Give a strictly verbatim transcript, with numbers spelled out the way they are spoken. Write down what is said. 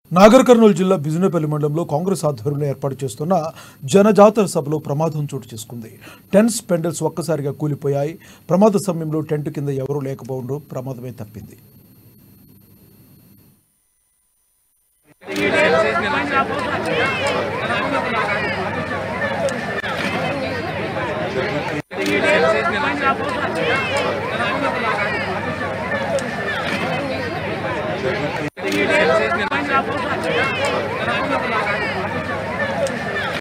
నాగర్ కర్నూలు జిల్లా బిజినపల్లి మండలంలో కాంగ్రెస్ ఆధ్వర్యంలో ఏర్పాటు చేస్తున్న జనజాతర సభలో ప్రమాదం చోటు చేసుకుంది. టెంట్స్ పెండల్స్ ఒక్కసారిగా కూలిపోయాయి. ప్రమాద సమయంలో టెంట్ కింద ఎవరూ లేకపోవడం ప్రమాదమే తప్పింది. Thank you.